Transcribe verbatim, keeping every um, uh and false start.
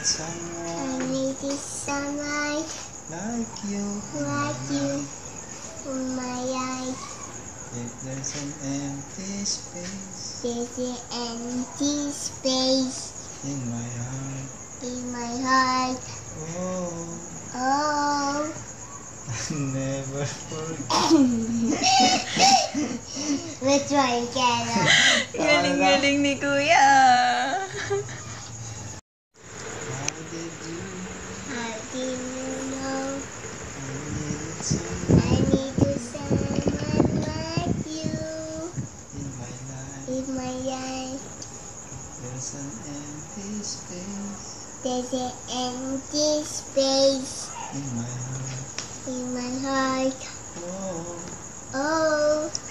someone. I need someone Like you. like you in my life. If there's an empty space. There's an empty space In my heart. in my heart. Oh. Oh. Never forget. Which one, Kara? Galing-galing ni Kuya. How did you? How did you know I needed someone I need someone like you in my life. in my life? There's an empty space There's an empty space in my heart. in my heart. Oh. Oh.